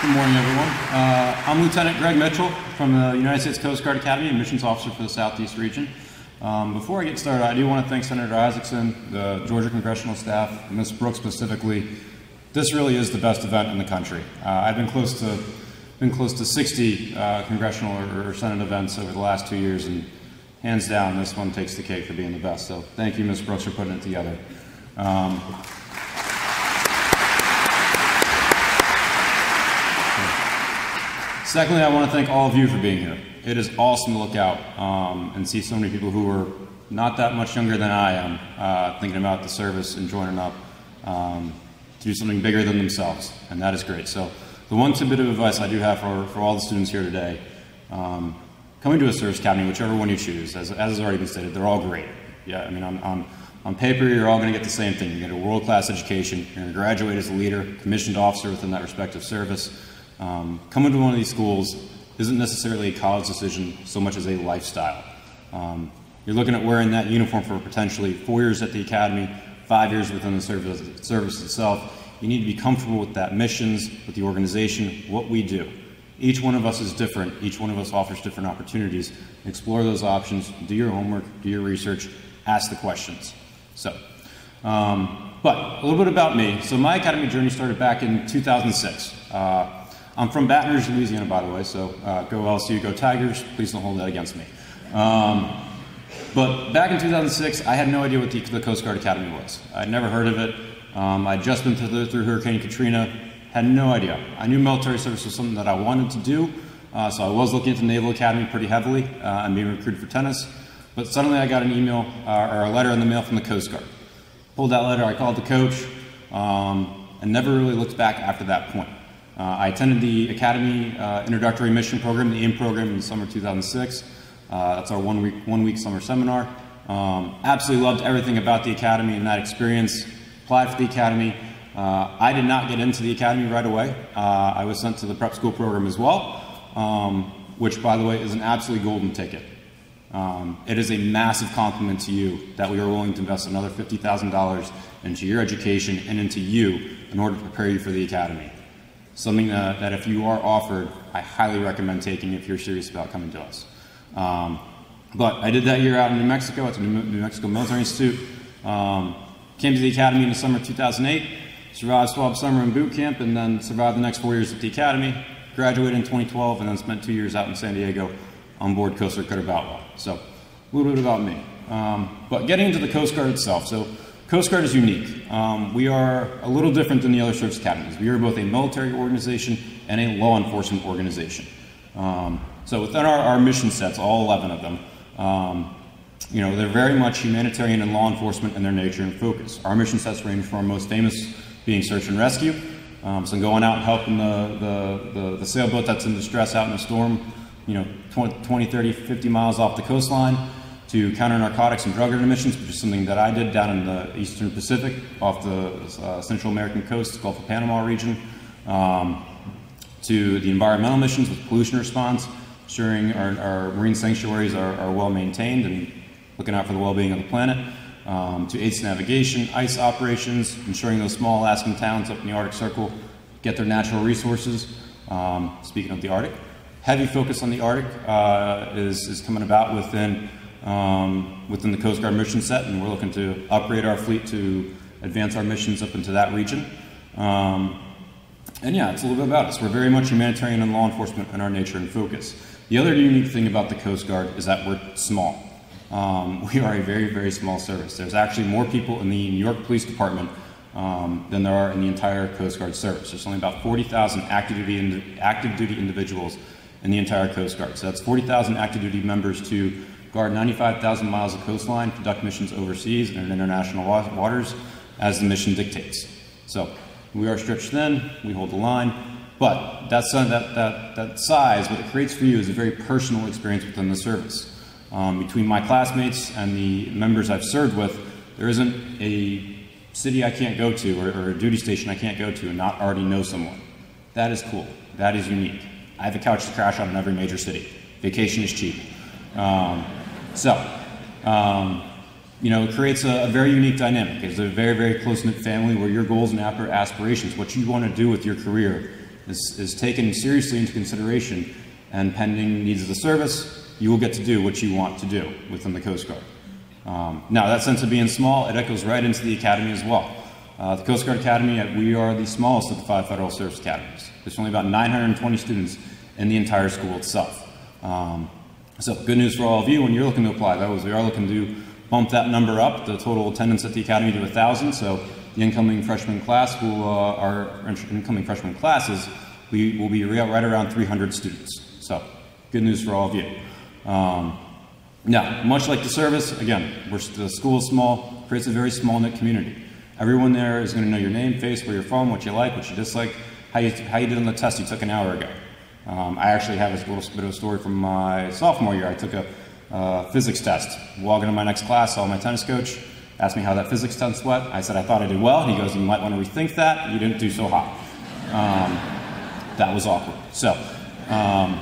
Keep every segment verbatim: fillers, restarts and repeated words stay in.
Good morning, everyone. Uh, I'm Lieutenant Greg Mitchell from the United States Coast Guard Academy and Missions Officer for the Southeast region. Um, before I get started, I do want to thank Senator Isakson, the Georgia congressional staff, and Miz Brooks specifically. This really is the best event in the country. Uh, I've been close to been close to sixty uh, congressional or, or Senate events over the last two years, and hands down, this one takes the cake for being the best. So thank you, Miz Brooks, for putting it together. Um, Secondly, I want to thank all of you for being here. It is awesome to look out um, and see so many people who are not that much younger than I am uh, thinking about the service and joining up um, to do something bigger than themselves, and that is great. So the one bit of advice I do have for, for all the students here today, um, coming to a service academy, whichever one you choose, as, as has already been stated, they're all great. Yeah, I mean, on, on, on paper, you're all going to get the same thing. You get a world-class education, you're going to graduate as a leader, commissioned officer within that respective service. Um, coming to one of these schools isn't necessarily a college decision so much as a lifestyle. Um, you're looking at wearing that uniform for potentially four years at the academy, five years within the service, service itself. You need to be comfortable with that missions, with the organization, what we do. Each one of us is different. Each one of us offers different opportunities. Explore those options, do your homework, do your research, ask the questions. So, um, but a little bit about me. So my academy journey started back in two thousand six. Uh, I'm from Baton Rouge, Louisiana, by the way, so uh, go L S U, go Tigers. Please don't hold that against me. Um, but back in two thousand six, I had no idea what the, the Coast Guard Academy was. I'd never heard of it. Um, I'd just been through, through Hurricane Katrina, had no idea. I knew military service was something that I wanted to do, uh, so I was looking at the Naval Academy pretty heavily uh, and being recruited for tennis. But suddenly I got an email uh, or a letter in the mail from the Coast Guard. Pulled that letter, I called the coach, um, and never really looked back after that point. Uh, I attended the Academy uh, Introductory Mission Program, the A I M program, in the summer of two thousand six. Uh, that's our one week, one week summer seminar. Um, absolutely loved everything about the Academy and that experience. Applied for the Academy. Uh, I did not get into the Academy right away. Uh, I was sent to the prep school program as well, um, which, by the way, is an absolutely golden ticket. Um, it is a massive compliment to you that we are willing to invest another fifty thousand dollars into your education and into you in order to prepare you for the Academy. Something uh, that if you are offered, I highly recommend taking if you're serious about coming to us. Um, but I did that year out in New Mexico at the New Mexico Military Institute. Um, came to the Academy in the summer of two thousand eight, survived swab summer and boot camp, and then survived the next four years at the Academy. Graduated in twenty twelve, and then spent two years out in San Diego on board Coast Guard Cutter Boutwell. So a little bit about me. Um, but getting into the Coast Guard itself. So Coast Guard is unique. Um, we are a little different than the other service academies. We are both a military organization and a law enforcement organization. Um, so within our, our mission sets, all eleven of them, um, you know, they're very much humanitarian and law enforcement in their nature and focus. Our mission sets range from our most famous being search and rescue, um, so going out and helping the, the, the, the sailboat that's in distress out in a storm, you know, twenty, thirty, fifty miles off the coastline, to counter narcotics and drug intermissions, which is something that I did down in the Eastern Pacific off the uh, Central American coast, Gulf of Panama region, um, to the environmental missions with pollution response, ensuring our, our marine sanctuaries are, are well maintained and looking out for the well-being of the planet, um, to aids to navigation, ice operations, ensuring those small Alaskan towns up in the Arctic Circle get their natural resources. Um, speaking of the Arctic, heavy focus on the Arctic uh, is, is coming about within Um, within the Coast Guard mission set, and we're looking to upgrade our fleet to advance our missions up into that region. Um, and yeah, it's a little bit about us. We're very much humanitarian and law enforcement in our nature and focus. The other unique thing about the Coast Guard is that we're small. Um, we are a very, very small service. There's actually more people in the New York Police Department um, than there are in the entire Coast Guard service. There's only about forty thousand active duty, active duty individuals in the entire Coast Guard. So that's forty thousand active duty members to guard ninety-five thousand miles of coastline, conduct missions overseas and in international waters as the mission dictates. So we are stretched thin, we hold the line, but that's, that, that, that size, what it creates for you is a very personal experience within the service. Um, between my classmates and the members I've served with, there isn't a city I can't go to or, or a duty station I can't go to and not already know someone. That is cool. That is unique. I have a couch to crash on in every major city. Vacation is cheap. Um, So, um, you know, it creates a, a very unique dynamic. It's a very, very close-knit family where your goals and aspirations, what you want to do with your career, is, is taken seriously into consideration, and pending needs of the service, you will get to do what you want to do within the Coast Guard. Um, now, that sense of being small, it echoes right into the Academy as well. Uh, the Coast Guard Academy, we are the smallest of the five Federal Service Academies. There's only about nine hundred twenty students in the entire school itself. Um, so, good news for all of you when you're looking to apply. That was, we are looking to bump that number up, the total attendance at the Academy, to one thousand. So, the incoming freshman class, will, uh, our incoming freshman classes, we will be right around three hundred students. So, good news for all of you. Um, now, much like the service, again, we're, the school is small, creates a very small-knit community. Everyone there is going to know your name, face, where you're from, what you like, what you dislike, how you, how you did on the test you took an hour ago. Um, I actually have a little bit of a story from my sophomore year. I took a uh, physics test. Walking into my next class, saw my tennis coach, asked me how that physics test went. I said I thought I did well. He goes, you might want to rethink that. You didn't do so hot. Um, that was awkward. So, um,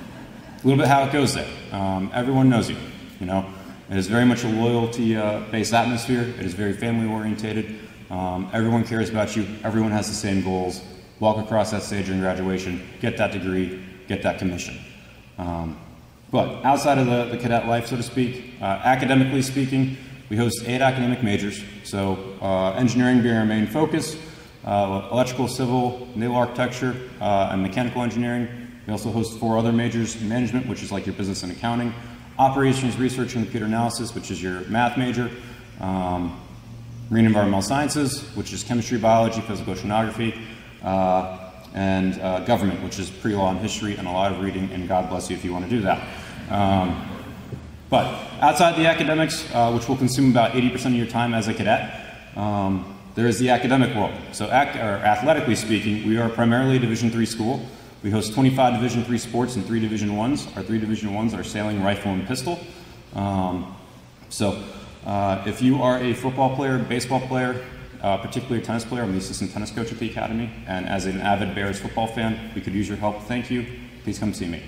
a little bit how it goes there. Um, everyone knows you, you know. It is very much a loyalty-based uh, atmosphere. It is very family-orientated. Um, everyone cares about you. Everyone has the same goals. Walk across that stage during graduation, get that degree, get that commission. Um, but outside of the, the cadet life, so to speak, uh, academically speaking, we host eight academic majors. So uh, engineering being our main focus, uh, electrical, civil, naval architecture, uh, and mechanical engineering. We also host four other majors: management, which is like your business and accounting; operations, research, and computer analysis, which is your math major; um, marine environmental sciences, which is chemistry, biology, physical oceanography; uh, and uh, government, which is pre-law and history, and a lot of reading, and God bless you if you want to do that. Um, but outside the academics, uh, which will consume about eighty percent of your time as a cadet, um, there is the academic world. So ac or athletically speaking, we are primarily a Division three school. We host twenty-five Division three sports and three Division ones. Our three Division ones are sailing, rifle, and pistol. Um, so uh, if you are a football player, baseball player, uh, particularly a tennis player, I'm the assistant tennis coach at the Academy, and as an avid Bears football fan, we could use your help. Thank you. Please come see me.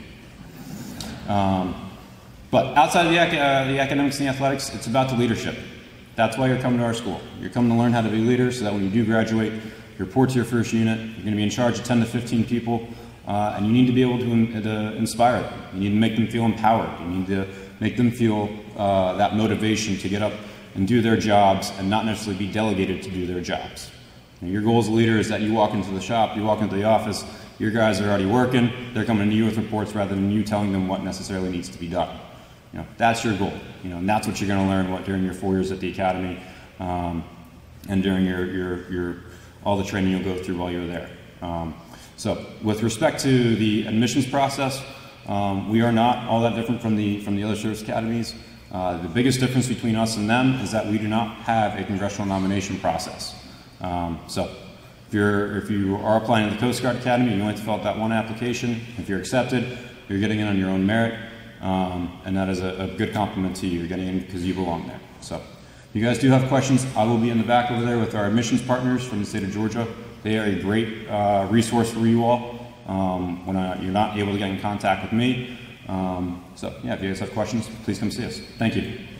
Um, but outside of the, ac uh, the academics and the athletics, it's about the leadership. That's why you're coming to our school. You're coming to learn how to be leaders so that when you do graduate, you report to your first unit, you're going to be in charge of ten to fifteen people. Uh, and you need to be able to, in, to inspire them. You need to make them feel empowered. You need to make them feel uh, that motivation to get up and do their jobs and not necessarily be delegated to do their jobs. And your goal as a leader is that you walk into the shop, you walk into the office, your guys are already working, they're coming to you with reports rather than you telling them what necessarily needs to be done. You know, that's your goal. You know, and that's what you're going to learn what, during your four years at the Academy um, and during your, your, your, all the training you'll go through while you're there. Um, So, with respect to the admissions process, um, we are not all that different from the from the other service academies. Uh, the biggest difference between us and them is that we do not have a congressional nomination process. Um, so, if you're if you are applying to the Coast Guard Academy, you only have to fill out that one application. If you're accepted, you're getting in on your own merit, um, and that is a, a good compliment to you. You're getting in because you belong there. So, if you guys do have questions, I will be in the back over there with our admissions partners from the state of Georgia. They are a great uh, resource for you all um, when uh, you're not able to get in contact with me. Um, so, yeah, if you guys have questions, please come see us. Thank you.